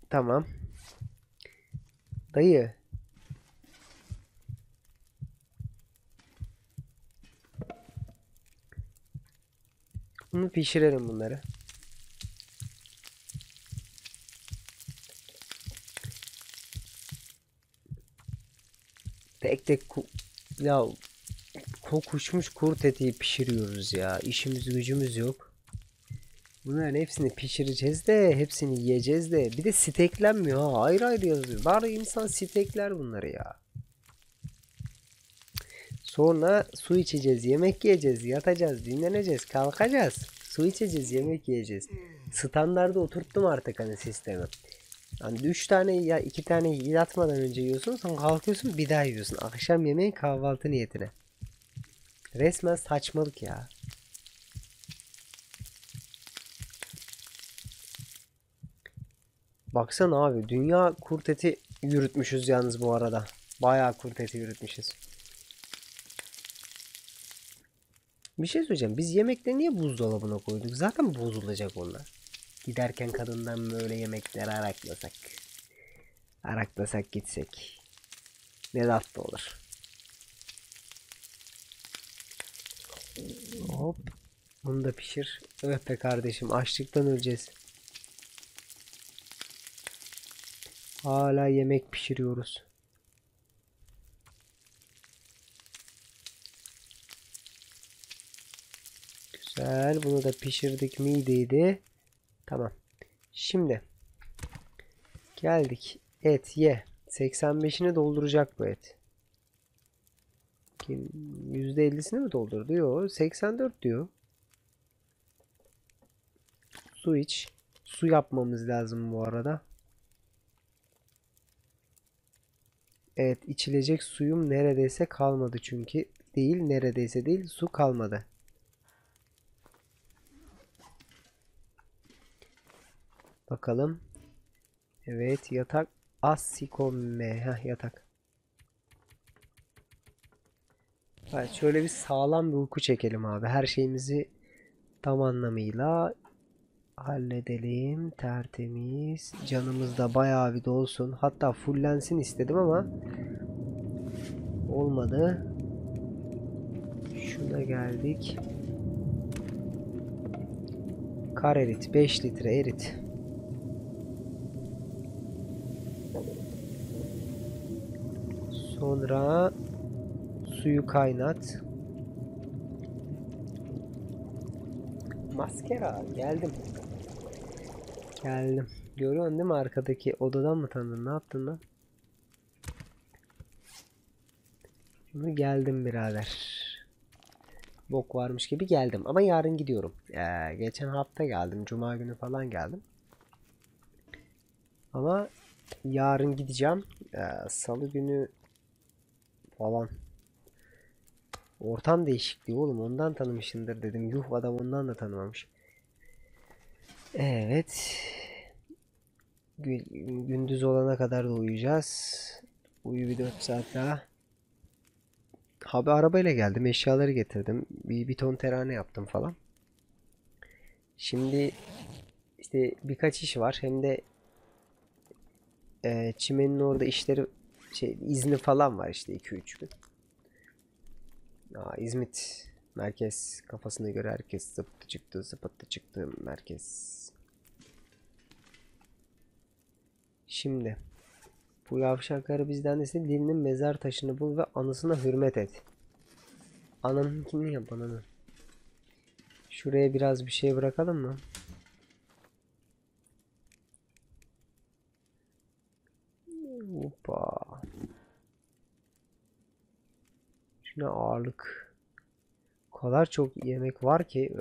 Tamam. Dayı. Bunu pişirelim bunları. Tek tek ya kokuşmuş kurt eti pişiriyoruz ya. İşimiz gücümüz yok. Bunların hepsini pişireceğiz de hepsini yiyeceğiz de bir de steklenmiyor ha. Ayrı ayrı yazıyor. Bari insan stekler bunları ya. Sonra su içeceğiz, yemek yiyeceğiz, yatacağız, dinleneceğiz, kalkacağız. Su içeceğiz, yemek yiyeceğiz. Standarda oturttum artık hani sistemi. Yani 3 tane ya 2 tane yatmadan önce yiyorsun, sonra kalkıyorsun bir daha yiyorsun. Akşam yemeği kahvaltı niyetine. Resmen saçmalık ya. Baksana abi, dünya kurt eti yürütmüşüz yalnız bu arada. Bayağı kurt eti yürütmüşüz. Bir şey söyleyeceğim. Biz yemekleri niye buzdolabına koyduk? Zaten bozulacak onlar. Giderken kadından böyle yemekler araklasak. Araklasak gitsek. Ne tatlı olur. Hop. Bunu da pişir. Öh be kardeşim, açlıktan öleceğiz. Hala yemek pişiriyoruz. Güzel. Bunu da pişirdik miydi? Tamam. Şimdi geldik. Et ye. 85'ini dolduracak bu et. Kim %50'sini mi doldurdu? Yok, 84 diyor. Su iç. Su yapmamız lazım bu arada. Evet, içilecek suyum neredeyse kalmadı çünkü. Değil, neredeyse değil, su kalmadı. Bakalım. Evet, yatak. Asikome. Heh, yatak. Evet, şöyle bir sağlam bir uyku çekelim abi. Her şeyimizi tam anlamıyla halledelim. Tertemiz. Canımız da bayağı bir dolsun. Hatta fullensin istedim ama olmadı. Şuna geldik. Kar erit. 5 litre erit. Sonra suyu kaynat. Maskera geldim. Geldim. Görüyorsun değil mi, arkadaki odadan mı tanıdın? Ne yaptın lan? Şimdi geldim birader. Bok varmış gibi geldim. Ama yarın gidiyorum. Geçen hafta geldim. Cuma günü falan geldim. Ama yarın gideceğim. Salı günü falan. Ortam değişikliği oğlum. Ondan tanımışındır dedim. Yuh, adam ondan da tanımamış. Evet. Gündüz olana kadar da uyuyacağız. Uyu bir 4 saat daha. Abi arabayla geldim. Eşyaları getirdim. Bir ton terane yaptım falan. Şimdi işte birkaç iş var. Hem de çimenin orada işleri izni falan var işte 2-3 gün. İzmit merkez kafasına göre herkes zıptı çıktı zıpıttı çıktı merkez. Şimdi bu yavşakları bizden desin, dilinin mezar taşını bul ve anısına hürmet et. Ananınkini yap, ananı. Şuraya biraz bir şey bırakalım mı? Hoppa. Şuna ağırlık. O kadar çok yemek var ki.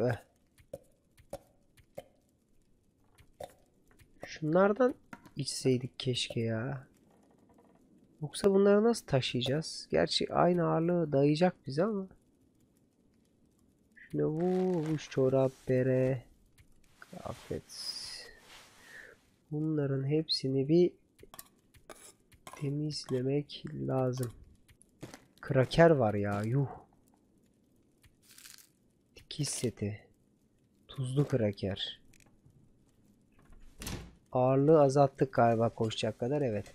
Şunlardan içseydik keşke ya. Yoksa bunları nasıl taşıyacağız? Gerçi aynı ağırlığı dayayacak bize ama. Şuna vuş, çorap, bere, kıyafet. Bunların hepsini bir temizlemek lazım. Kraker var ya, yuh. Dikiş seti. Tuzlu kraker. Ağırlığı azalttık galiba koşacak kadar, evet.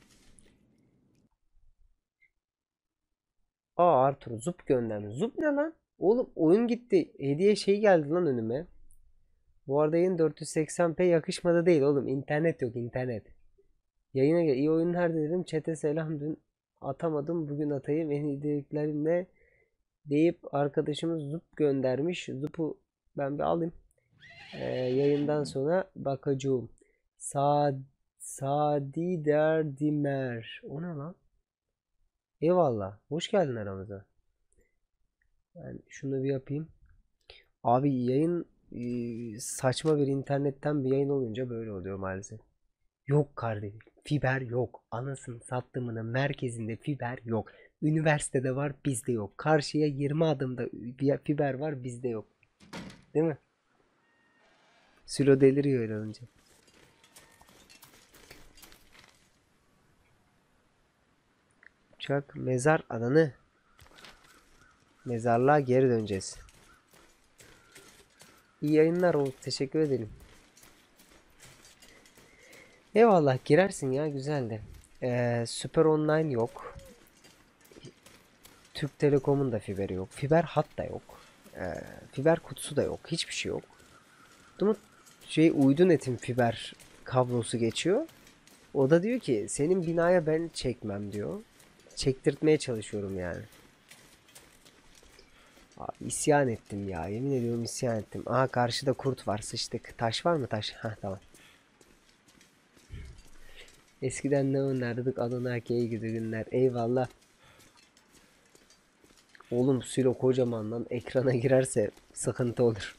Aa, Arthur Zup göndermiş. Zup ne lan? Oğlum oyun gitti. Hediye şey geldi lan önüme. Bu arada yayın 480p yakışmadı değil oğlum. İnternet yok, internet. Yayına gel. İyi oyunlar dedim. Çete selam, dün atamadım. Bugün atayım. En iyi dileklerimle deyip arkadaşımız Zup göndermiş. Zup'u ben bir alayım. Yayından sonra bakacağım. Sa Sadi Derdimer. O ne lan? Eyvallah. Hoş geldin aramıza. Ben şunu bir yapayım. Abi yayın saçma bir internetten bir yayın olunca böyle oluyor maalesef. Yok kardeşim. Fiber yok. Anasını sattığımının merkezinde fiber yok. Üniversitede var, bizde yok. Karşıya 20 adımda fiber var, bizde yok. Değil mi? Sülo deliriyor öyle olunca. Uçak, mezar alanı. Mezarlığa geri döneceğiz. İyi yayınlar oldu. Teşekkür ederim. Eyvallah, girersin ya, güzeldi. Süper Online yok. Türk Telekom'un da fiberi yok. Fiber hat da yok. Fiber kutusu da yok. Hiçbir şey yok. Ama uydu netin fiber kablosu geçiyor. O da diyor ki senin binaya ben çekmem diyor. Çektirtmeye çalışıyorum yani. Abi isyan ettim ya. Yemin ediyorum isyan ettim. Aha, karşıda kurt var, sıçtık. Taş var mı, taş? Ha, tamam. Eskiden ne oynardık? Adonake'ye gidi günler. Eyvallah. Oğlum silo kocaman lan. Ekrana girerse sıkıntı olur.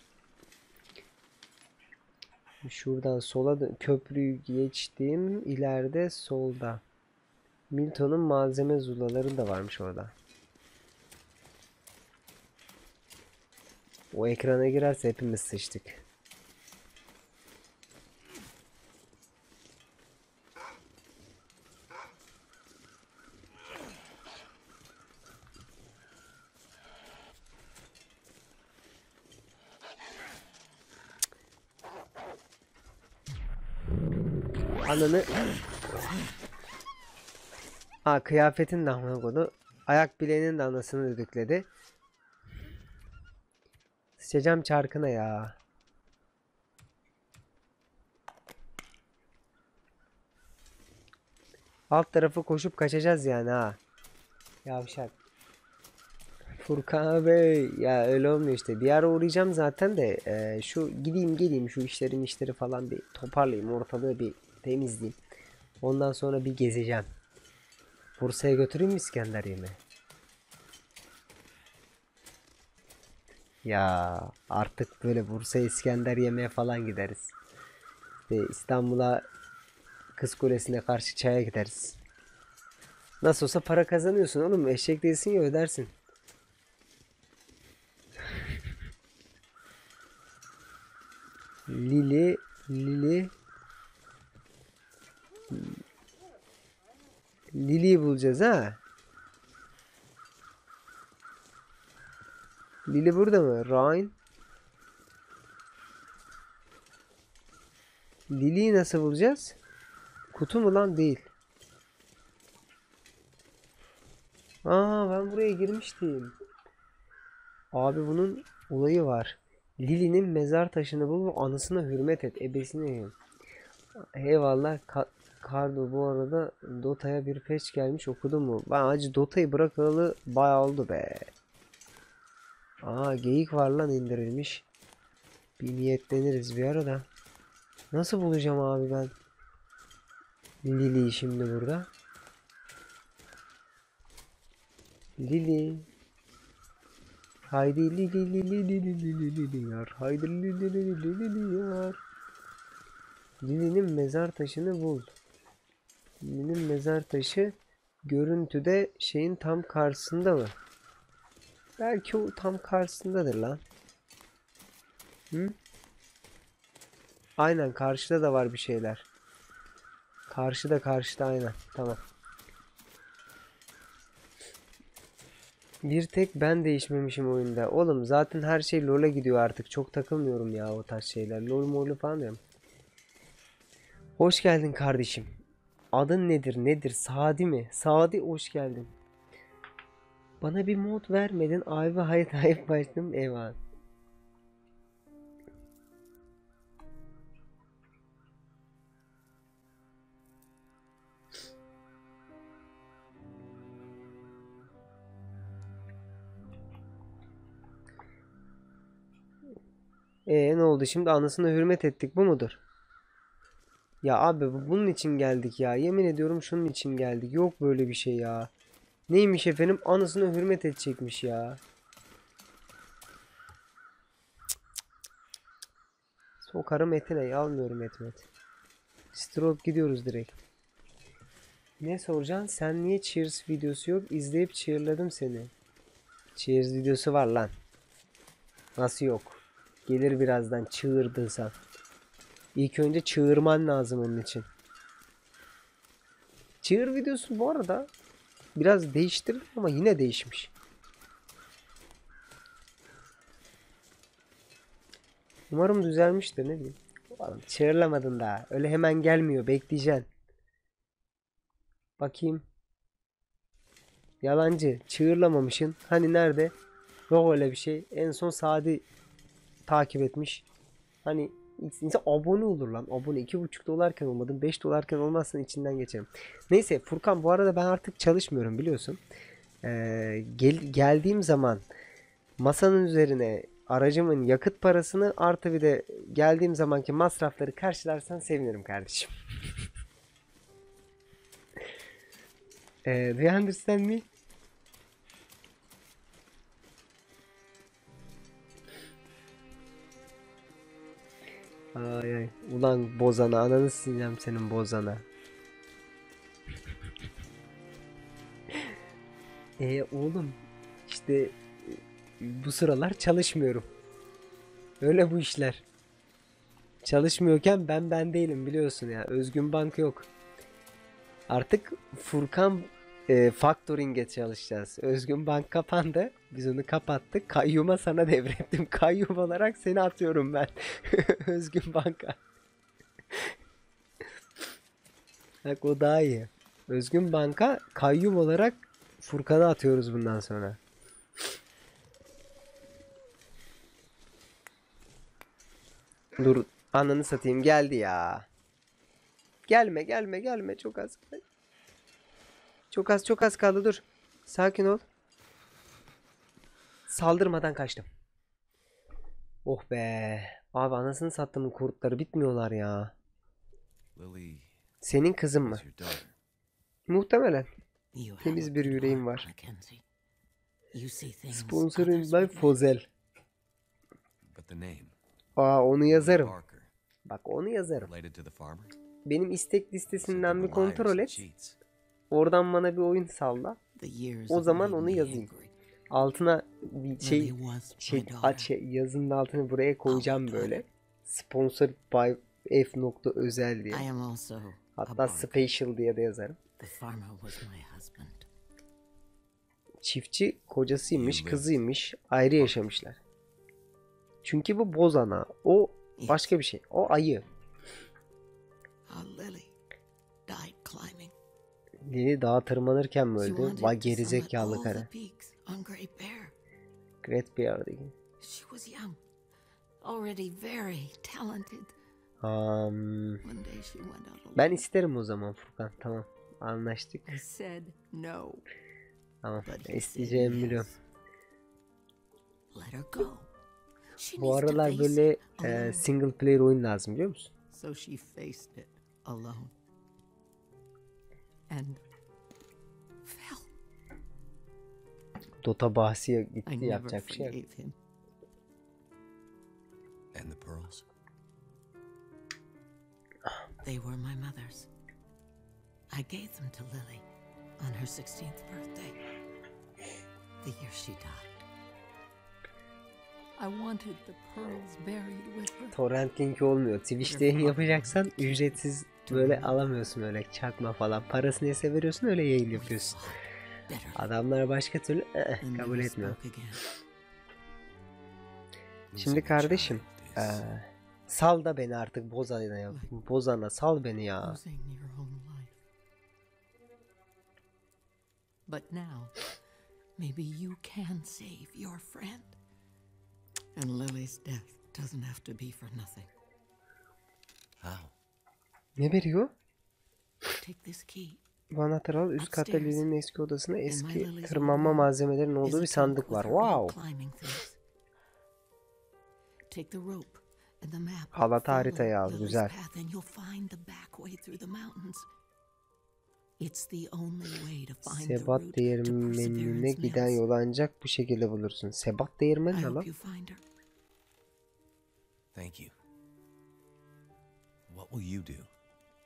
Şuradan sola köprüyü geçtim. İleride solda. Milton'un malzeme zulaları da varmış orada. O ekrana girerse hepimiz sıçtık. Ananı. Aa, kıyafetin de amına koydu. Ayak bileğinin de anasını düdükledi. Sıçacağım çarkına ya. Alt tarafı koşup kaçacağız yani ha. Yavşak. Furkan Bey ya, öyle olmuyor işte. Bir ara uğrayacağım zaten de şu gideyim şu işleri falan bir toparlayayım, ortalığı bir temizleyeyim. Ondan sonra bir gezeceğim. Bursa'ya götüreyim mi İskender yemeği? Ya artık böyle Bursa İskender yemeğe falan gideriz. İşte İstanbul'a Kız Kulesi'ne karşı çaya gideriz. Nasıl olsa para kazanıyorsun oğlum. Eşek değilsin ya, ödersin. Lili, Lili, Lili'yi bulacağız ha. Lili burada mı? Ryan. Lili'yi nasıl bulacağız? Kutu mu lan? Değil. Aa, ben buraya girmiştim. Abi bunun olayı var. Lili'nin mezar taşını bul ve anısına hürmet et. Ebesine yiyin. Eyvallah. Kardo, bu arada Dota'ya bir patch gelmiş, okudun mu? Ben acı Dota'yı bırakalı bayağı oldu be. Aa, geyik var lan, indirilmiş. Bir niyetleniriz bir arada. Nasıl bulacağım abi ben Lili'yi şimdi burada? Lili. Haydi Lili Lili Lili Lili Lili yar. Haydi Lili Lili Lili Lili yar. Lili'nin mezar taşını bul. Lili'nin mezar taşı görüntüde şeyin tam karşısında mı? Belki o tam karşısındadır lan. Hı? Aynen, karşıda da var bir şeyler. Karşıda aynen. Tamam. Bir tek ben değişmemişim oyunda. Oğlum zaten her şey LoL'e gidiyor artık. Çok takılmıyorum ya o tarz şeyler. LoL falan diyorum. Hoş geldin kardeşim. Adın nedir? Nedir? Sadi mi? Sadi hoş geldin. Bana bir mod vermedin. Abi hayır başladım. Eyvallah. Ne oldu şimdi? Anasına hürmet ettik, bu mudur? Ya abi bunun için geldik ya. Yemin ediyorum şunun için geldik. Yok böyle bir şey ya. Neymiş efendim? Anasına hürmet edecekmiş ya. Sokarım etine. Almıyorum etmet. Stroke gidiyoruz direkt. Ne soracaksın? Sen niye Cheers videosu yok? İzleyip cheerladım seni. Cheers videosu var lan. Nasıl yok? Gelir birazdan çığırdıysan. İlk önce çığırman lazım onun için. Çığır videosu bu arada biraz değiştirdim ama yine değişmiş. Umarım düzelmiştir, ne bileyim. Oğlum, çığırlamadın daha. Öyle hemen gelmiyor. Bekleyeceksin. Bakayım. Yalancı. Çığırlamamışsın. Hani nerede? Yok öyle bir şey. En son Sadi takip etmiş. Hani insan abone olur lan. Abone 2,5 dolarken olmadın. 5 dolarken olmazsan içinden geçerim. Neyse Furkan, bu arada ben artık çalışmıyorum biliyorsun. Geldiğim zaman masanın üzerine aracımın yakıt parasını artı bir de geldiğim zamanki masrafları karşılarsan sevinirim kardeşim. Do you understand me? Ay ay. Ulan bozana, ananı sileceğim senin bozana. Oğlum işte bu sıralar çalışmıyorum. Öyle bu işler. Çalışmıyorken ben değilim biliyorsun ya. Özgün Bank yok. Artık Furkan Factoring'e çalışacağız. Özgün Bank kapandı. Biz onu kapattık. Kayyum'a sana devrettim. Kayyum olarak seni atıyorum ben. Özgün Bank'a. Bak o daha iyi. Özgün Bank'a kayyum olarak Furkan'ı atıyoruz bundan sonra. Dur, ananı satayım, geldi ya. Gelme çok az. Çok az kaldı, dur. Sakin ol. Saldırmadan kaçtım. Oh be. Abi anasını sattım, kurtları bitmiyorlar ya. Lily Senin kızın mı? is your daughter. Muhtemelen. You have Temiz a bir good yüreğim heart, var. Mackenzie. You see things Sponsoring others by would miss. Fozel. But the name, Onu yazarım. Barker, Bak onu yazarım. related to the farmer? Benim istek He said listesinden they bir were liars kontrol and et. cheats. Oradan bana bir oyun salla. The years O have zaman made onu me yazayım. angry. Altına bir Lily was my daughter. yazının altını buraya koyacağım böyle. Sponsor by F.özel diye. I am also a Hatta Barker. special diye de yazarım. The farmer was my husband. Çiftçi kocasıymış, You lived. kızıymış, ayrı yaşamışlar. Çünkü bu bozana, o başka bir şey. O ayı. Lily died climbing. Lili dağa tırmanırken mi She öldü? wanted Vay to summit gerizekalı all karı. the peaks on Great Bear. Great Bear değil. She was young, already very talented. Um, One day she went out alone. ben isterim o zaman Furkan. Tamam. Anlaştık. I said no. Tamam. But he said İsteyeceğimi yes. biliyorum. Let her go. She Bu needs to aralar face böyle it alone. single player oyun lazım biliyor musun? So she faced it alone. And fell. Dota bahsiye I gitti, never yapacak bir şey yok. forgave him. And the pearls? They were my mother's. I gave them to Lily on her 16th birthday, the year she died. I wanted the pearls buried with her. Torrent linki olmuyor. Twitch'te yayın yapacaksan ücretsiz böyle alamıyorsun, öyle çakma falan. Parasını ise veriyorsun, öyle yayın yapıyorsun. Adamlar başka türlü kabul etmiyor. Şimdi kardeşim, Sal da beni artık Bozan'a ya. Bozan'a sal beni ya. losing your own life. But now, maybe you can save your friend. And Lily's death doesn't have to be for nothing. How? Ne veriyor? Take this key. Bu anahtarı al. Üst katta Upstairs. Lily'nin eski odasında In my eski Lily's tırmanma old room malzemelerinin is olduğu a bir trunk sandık with var. her old Wow. climbing things. Take the rope and the map. Halat Follow haritayı al. Lily's Güzel. path and you'll find the back way through the mountains. It's the only way to find the Sebat route to değirmenine Perseverance giden Mills. yolu ancak bu şekilde bulursun. Sebat I değirmeni ne hope lan? you find her. Thank you. What will you do?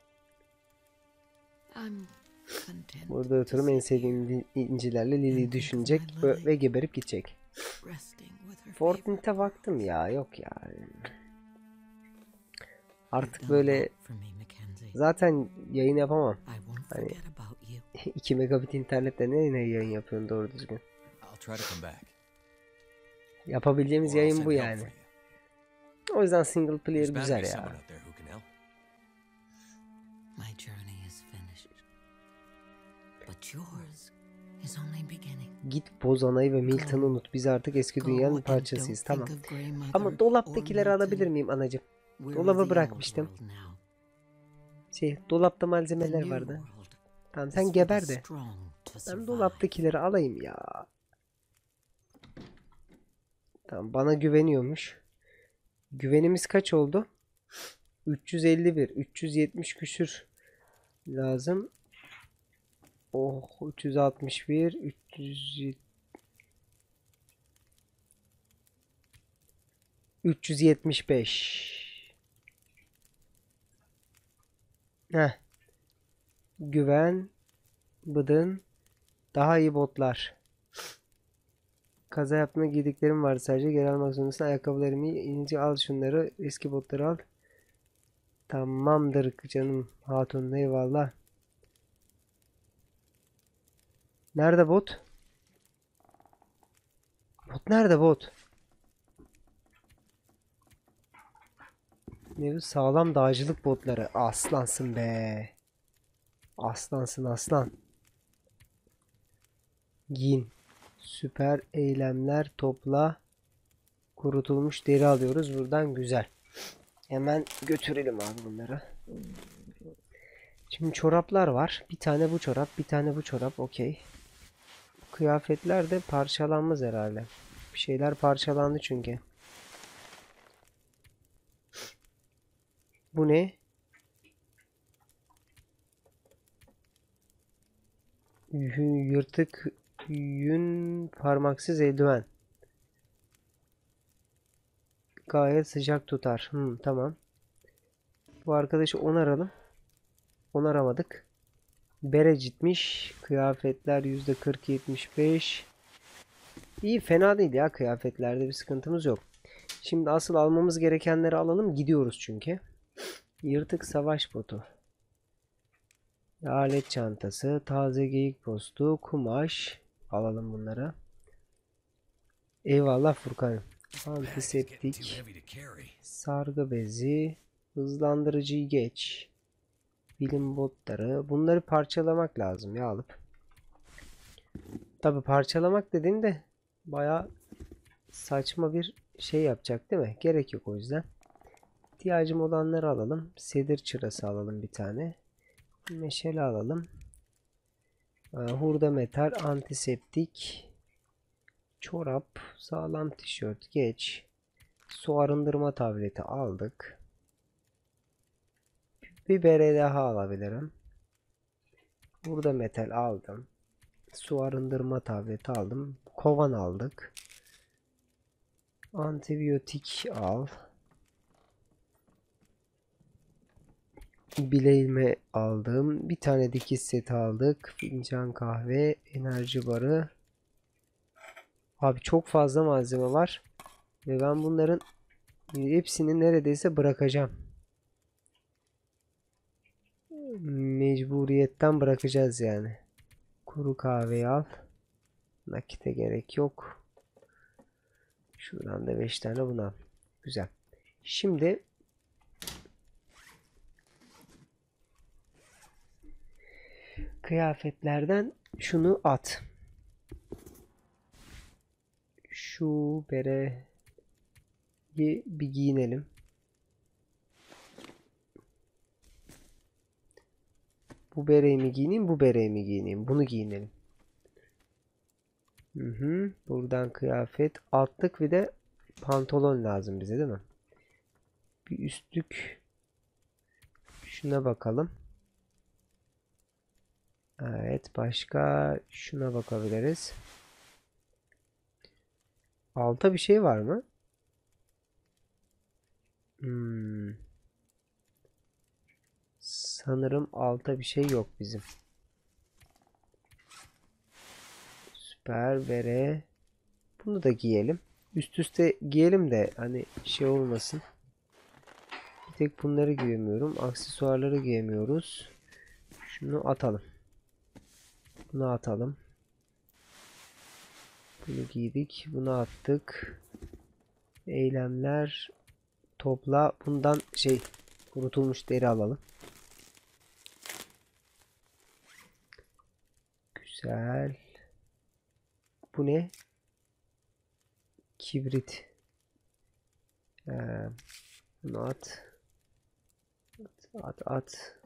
I'm content Burada to oturum en sit here, sevdiğim incilerle Lily'yi düşünecek ve geberip gidecek. resting with her favorite. Fortnite'e baktım ya. Yok ya. Artık You've done a böyle lot for me, Mackenzie. zaten yayın yapamam. I won't Hani- forget about you. 2 megabit internette ne yayın yapıyorsun doğru düzgün. I'll try to come back. Yapabileceğimiz Or I'll yayın send bu help yani. for you. O yüzden single player There's bound to güzel be ya. someone out there who can help. My journey is finished. But yours is only beginning. Git Bozana'yı ve Milton'u unut. Biz artık eski Go dünyanın and parçasıyız. don't think Tamam. of Grey Mother Ama or dolaptakileri Milton. alabilir miyim anacığım? We're Dolaba in the old bırakmıştım. world now. Dolapta The malzemeler new vardı. world Tamam is sen for the geber de. strong to Ben survive. dolaptakileri alayım ya. Tamam bana güveniyormuş. Güvenimiz kaç oldu? 351. 370 küsür lazım. Oh 361 300 375. Heh. Güven, bıdın, daha iyi botlar. Kaza yapma giydiklerim var sadece. Geri almak zorundasın. Ayakkabılarımı inince al şunları. Eski botları al. Tamamdır canım hatun. Eyvallah. Nerede bot? Bot nerede bot? Ne bu sağlam dağcılık botları. Aslansın be. Aslansın aslan. Giyin. Süper eylemler topla. Kurutulmuş deri alıyoruz. Buradan güzel. Hemen götürelim abi bunları. Şimdi çoraplar var. Bir tane bu çorap. Bir tane bu çorap. Okey. Kıyafetler de parçalanmaz herhalde. Bir şeyler parçalandı çünkü. Bu ne? Yırtık yün parmaksız eldiven. Gayet sıcak tutar. Tamam. Bu arkadaşı onaralım. Onaramadık. Berecitmiş. Kıyafetler %40-75. İyi fena değil ya kıyafetlerde bir sıkıntımız yok. Şimdi asıl almamız gerekenleri alalım. Gidiyoruz çünkü. Yırtık savaş botu. Alet çantası. Taze geyik postu. Kumaş. Alalım bunları. Eyvallah Furkan. Antiseptik. Sargı bezi. Hızlandırıcıyı geç. Bilim botları. Bunları parçalamak lazım ya alıp. Tabi parçalamak dediğinde baya saçma bir şey yapacak değil mi? Gerek yok o yüzden. İhtiyacım olanları alalım. Sedir çırası alalım bir tane. Meşale alalım. Hurda metal, antiseptik. Çorap, sağlam tişört geç. Su arındırma tableti aldık. Bir bere daha alabilirim. Burada metal aldım. Su arındırma tableti aldım. Kovan aldık. Antibiyotik al. Bileğime aldım. Bir tane dikiş seti aldık. Fincan kahve, enerji barı. Abi çok fazla malzeme var. Ve ben bunların hepsini neredeyse bırakacağım. Mecburiyetten bırakacağız yani. Kuru kahveyi al. Nakite gerek yok. Şuradan da 5 tane bunu al. Güzel. Şimdi Kıyafetlerden şunu at. Şu bereyi bir giyinelim. Bu bereyi mi giyineyim, bu bereyi mi giyineyim? Bunu giyinelim. Buradan kıyafet, altlık bir de pantolon lazım bize değil mi? Bir üstlük. Şuna bakalım. Evet, başka şuna bakabiliriz. Alta bir şey var mı? Sanırım alta bir şey yok bizim. Süper bere. Bunu da giyelim. Üst üste giyelim de hani şey olmasın. Bir tek bunları giyemiyorum. Aksesuarları giyemiyoruz. Şunu atalım. Bunu atalım. Bunu giydik. Bunu attık. Eylemler. Topla. Bundan kurutulmuş deri alalım. Güzel. Bu ne? Kibrit. Bunu at. At.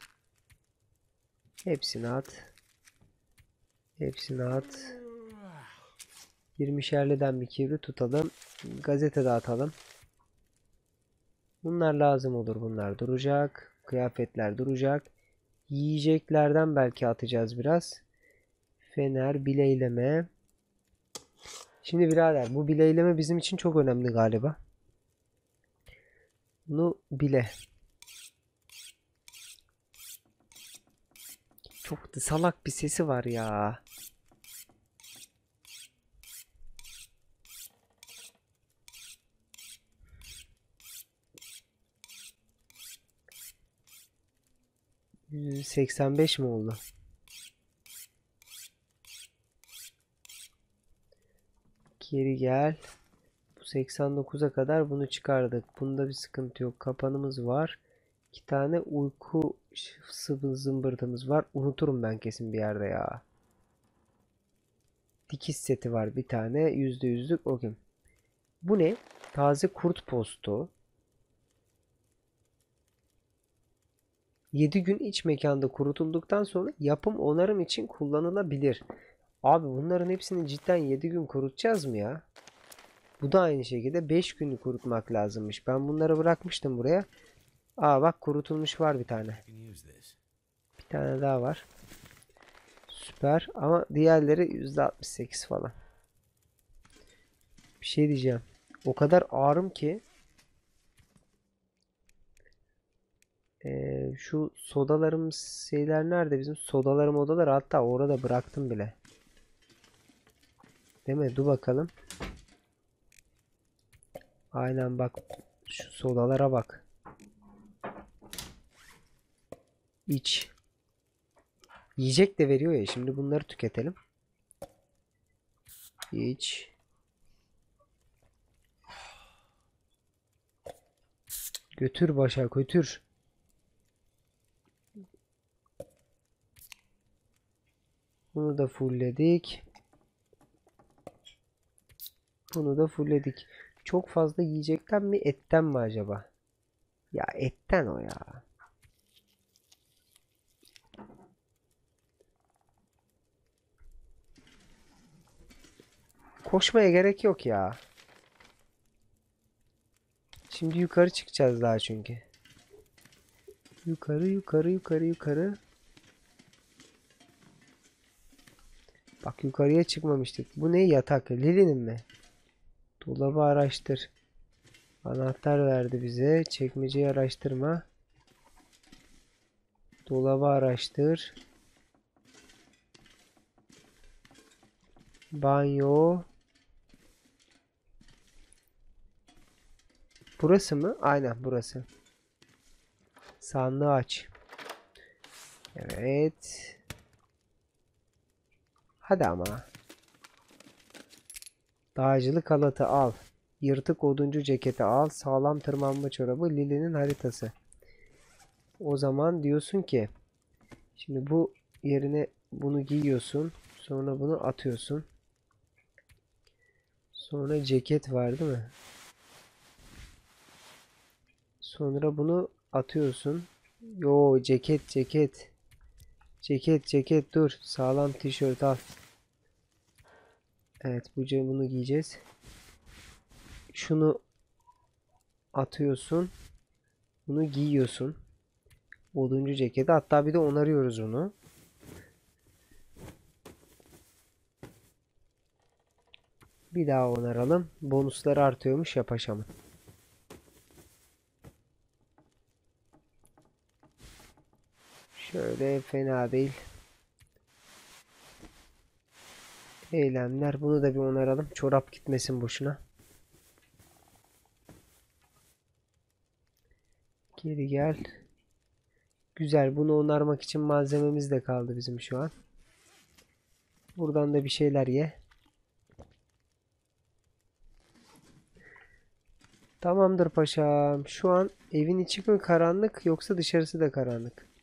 Hepsini at. Hepsini at. 20'şerliden bir kibrit tutalım. Gazete dağıtalım. Bunlar lazım olur. Bunlar duracak. Kıyafetler duracak. Yiyeceklerden belki atacağız biraz. Fener, bileyleme. Şimdi birader, bu bileyleme bizim için çok önemli galiba. Bunu bile. Çok da salak bir sesi var ya. %85 mi oldu? Geri gel. Bu 89'a kadar bunu çıkardık. Bunda bir sıkıntı yok. Kapanımız var. 2 tane uyku sıvı zımbırtımız var. Unuturum ben kesin bir yerde ya. Dikiş seti var bir tane. %100'lük. Okey. Bu ne? Taze kurt postu. 7 gün iç mekanda kurutulduktan sonra yapım onarım için kullanılabilir. Abi bunların hepsini cidden 7 gün kurutacağız mı ya? Bu da aynı şekilde 5 günlük kurutmak lazımmış. Ben bunları bırakmıştım buraya. Aa bak, kurutulmuş var bir tane. Bir tane daha var. Süper ama diğerleri %68 falan. Bir şey diyeceğim. O kadar ağrım ki. Şu sodalarımız nerede bizim? Sodalarım odalar, hatta orada bıraktım bile. Değil mi? Dur bakalım. Aynen bak. Şu sodalara bak. İç. Yiyecek de veriyor ya. Şimdi bunları tüketelim. İç. Götür başa götür. Bunu da fullledik. Bunu da fullledik. Çok fazla yiyecekten mi etten mi acaba? Ya etten o ya. Koşmaya gerek yok ya. Şimdi yukarı çıkacağız daha çünkü. Yukarı. Bak yukarıya çıkmamıştık. Bu ne, yatak? Lili'nin mi? Dolabı araştır. Anahtar verdi bize. Çekmeceyi araştırma. Dolabı araştır. Banyo. Burası mı? Aynen burası. Sandığı aç. Evet. Hadi ama. Dağcılık halatı al. Yırtık oduncu ceketi al. Sağlam tırmanma çorabı. Lili'nin haritası. O zaman diyorsun ki şimdi bu yerine bunu giyiyorsun. Sonra bunu atıyorsun. Sonra ceket var değil mi? Sonra bunu atıyorsun. Yo, ceket ceket. Ceket dur. Sağlam tişört al. Evet, bunu giyeceğiz. Şunu atıyorsun. Bunu giyiyorsun. Oduncu ceketi. Hatta bir de onarıyoruz onu. Bir daha onaralım. Bonusları artıyormuş ya paşamın. Şöyle fena değil. Eylemler. Bunu da bir onaralım. Çorap gitmesin boşuna. Geri gel. Güzel. Bunu onarmak için malzememiz de kaldı bizim şu an. Buradan da bir şeyler ye. Tamamdır paşam. Şu an evin içi mi karanlık yoksa dışarısı da karanlık?